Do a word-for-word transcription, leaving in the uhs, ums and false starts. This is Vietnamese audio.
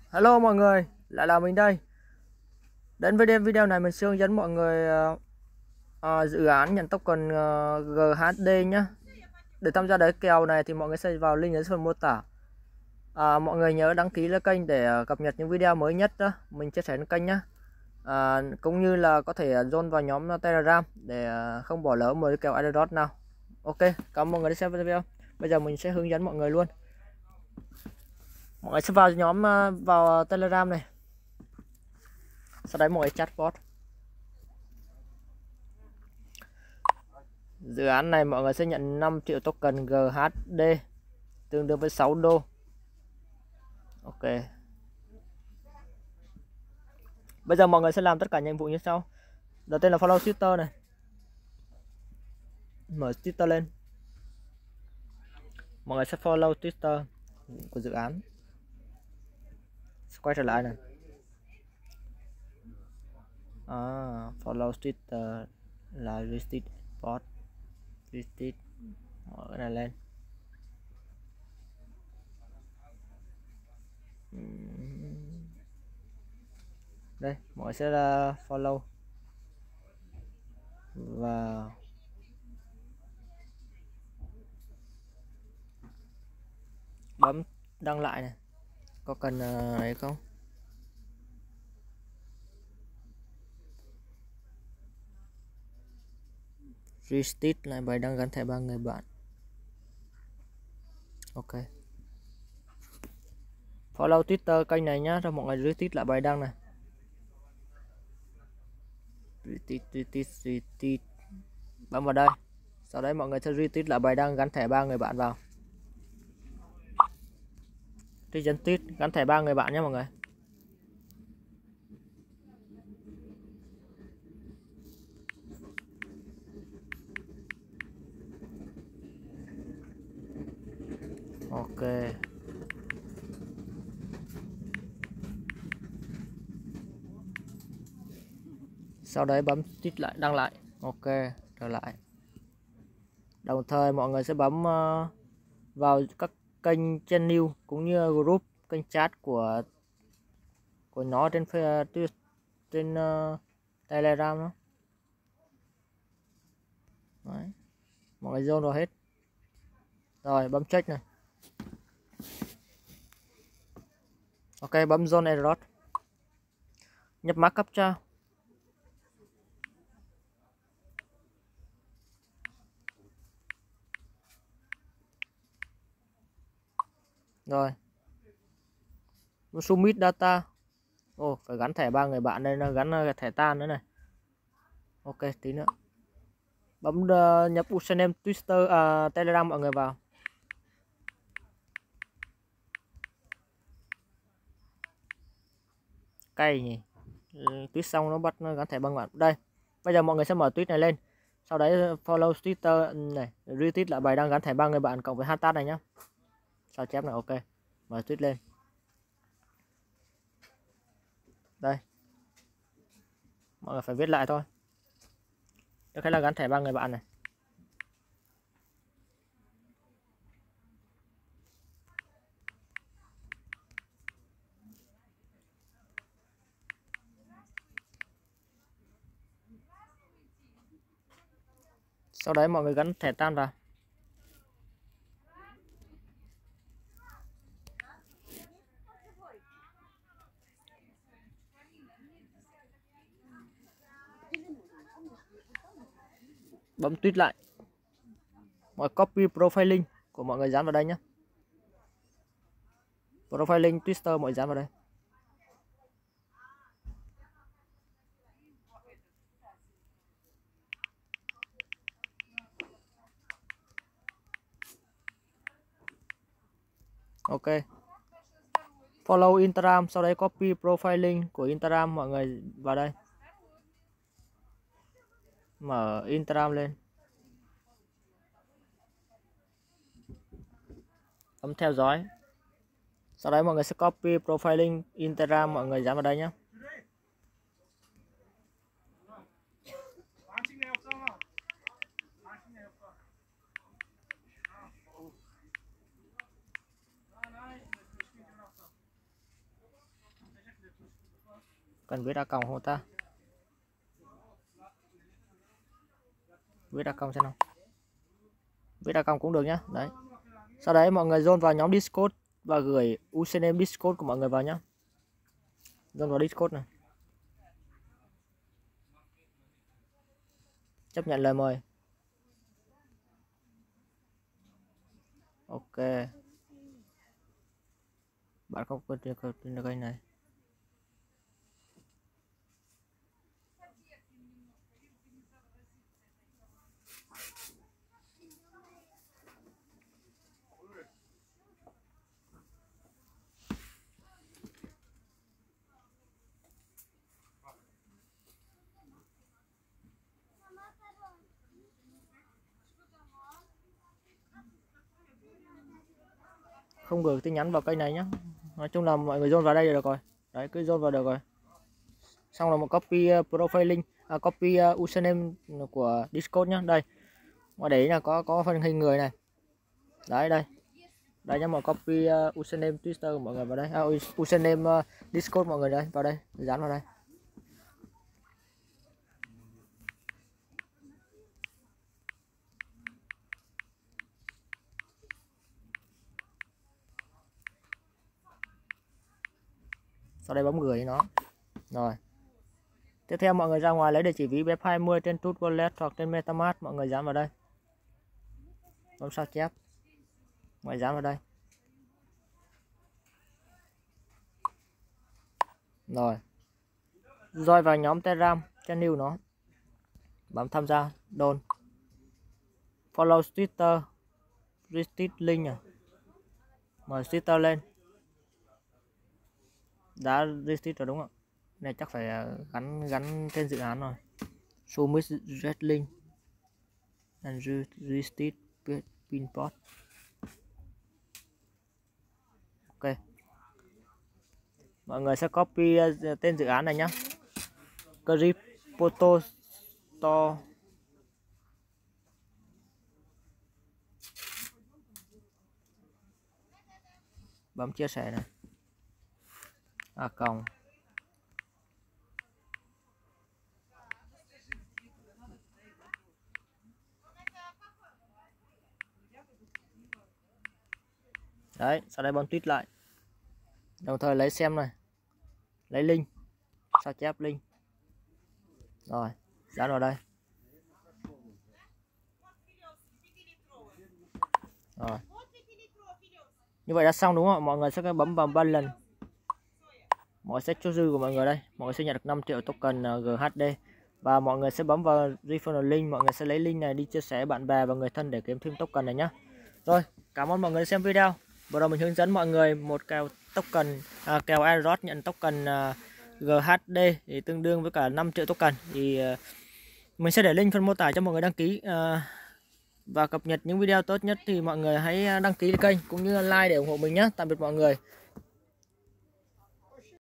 Hello mọi người, lại là mình đây. Đến với đêm video này mình sẽ hướng dẫn mọi người uh, uh, dự án nhận token uh, giê hát đê nhé. Để tham gia đới kèo này thì mọi người sẽ vào link ở phần mô tả. À, mọi người nhớ đăng ký lên kênh để uh, cập nhật những video mới nhất đó mình chia sẻ trên kênh nhé. À, cũng như là có thể join vào nhóm Telegram để uh, không bỏ lỡ một kèo airdrop nào. Ok, cảm ơn mọi người đã xem video. Bây giờ mình sẽ hướng dẫn mọi người luôn. Mọi người sẽ vào nhóm uh, vào Telegram này. Sau đấy mọi người chatbot. Dự án này mọi người sẽ nhận năm triệu token giê hát đê tương đương với sáu đô. Ok. Bây giờ mọi người sẽ làm tất cả nhiệm vụ như sau. Đầu tiên là follow Twitter này. Mở Twitter lên. Mọi người sẽ follow Twitter của dự án. Quay trở lại này. À, follow Twitter là retweet bot. Retweet. Mở cái này lên. Đây, mọi người sẽ là follow và bấm đăng lại này. Có cần ấy không? Retweet lại bài đăng gắn thẻ ba người bạn. Ok. Follow Twitter kênh này nhá, cho mọi người retweet lại bài đăng này. Retweet, retweet, retweet. Bấm vào đây. Sau đấy mọi người sẽ retweet lại bài đăng gắn thẻ ba người bạn vào. Thì dân tweet gắn thẻ ba người bạn nhé mọi người. Ok. Sau đấy bấm tweet lại đăng lại. Ok, trở lại. Đồng thời mọi người sẽ bấm uh, vào các kênh trên new cũng như group kênh chat của của nó trên trên uh, Telegram đó. Đấy. Mọi người join rồi hết. Rồi bấm check này. Ok, bấm join airdrop. Nhập mã captcha. Rồi. Submit data. Ồ, oh, phải gắn thẻ ba người bạn đây, nó gắn thẻ tan nữa này. Ok, tí nữa. Bấm uh, nhập username Twitter, uh, Telegram mọi người vào. Cay nhỉ. Tweet xong nó bắt nó gắn thẻ ba người bạn. Đây. Bây giờ mọi người sẽ mở tweet này lên. Sau đấy follow Twitter này, retweet lại bài đăng gắn thẻ ba người bạn cộng với hashtag này nhá. Sao chép này, ok. Mở tweet lên. Đây. Mọi người phải viết lại thôi. Trước hết là gắn thẻ ba người bạn này. Sau đấy mọi người gắn thẻ tan vào. Bấm tweet lại. Mọi copy profile link của mọi người dán vào đây nhé. Profile link Twitter mọi người dán vào đây. Ok. Follow Instagram, sau đấy copy profile link của Instagram mọi người vào đây. Mở Instagram lên. Bấm theo dõi. Sau đấy mọi người sẽ copy profile link Instagram mọi người dán vào đây nhé. Cần viết account không ta? Viết account xem nào. Viết account cũng được nhá. Đấy. Sau đấy mọi người join vào nhóm Discord và gửi username Discord của mọi người vào nhá. Join vào Discord này. Chấp nhận lời mời. Ok. Bạn không quên trên kênh này. Không gửi tin nhắn vào kênh này nhá. Nói chung là mọi người join vào đây là được rồi. Đấy, cứ join vào được rồi. Xong là một copy uh, profile link, à, copy uh, username của Discord nhá. Đây. Ngoài đấy là có có phần hình người này. Đấy đây. Đây nhá, một copy uh, username Twitter của mọi người vào đây. À, username uh, Discord mọi người đây, vào đây, dán vào đây. Sau đây bấm gửi nó. Rồi. Tiếp theo mọi người ra ngoài lấy địa chỉ ví bép hai mươi trên Tut Wallet hoặc trên MetaMask, mọi người dán vào đây. Bấm sao chép. Mọi người dán vào đây. Rồi. Rồi vào nhóm Telegram, channel nó. Bấm tham gia, download. Follow Twitter, retweet link à. Mở Twitter lên. Đã retweet rồi đúng không? Này chắc phải gắn gắn trên dự án rồi. Submit red link and retweet pinpost. Ok. Mọi người sẽ copy tên dự án này nhá. Crypto Store. Bấm chia sẻ này. À cộng. Đấy, sau đây bấm tweet lại. Đồng thời lấy xem này. Lấy link. Sao chép link. Rồi, dán vào đây. Rồi. Như vậy đã xong đúng không? Mọi người sẽ bấm vào ba lần. Mọi người sẽ chốt dư của mọi người đây. Mọi người sẽ nhận được năm triệu token giê hát đê. Và mọi người sẽ bấm vào referral link. Mọi người sẽ lấy link này đi chia sẻ bạn bè và người thân để kiếm thêm token này nhá. Rồi, cảm ơn mọi người xem video. Vừa rồi mình hướng dẫn mọi người một kèo token à, kèo airdrop nhận token à, giê hát đê thì tương đương với cả năm triệu token. Thì à, mình sẽ để link phần mô tả cho mọi người đăng ký à, và cập nhật những video tốt nhất thì mọi người hãy đăng ký kênh cũng như like để ủng hộ mình nhé. Tạm biệt mọi người.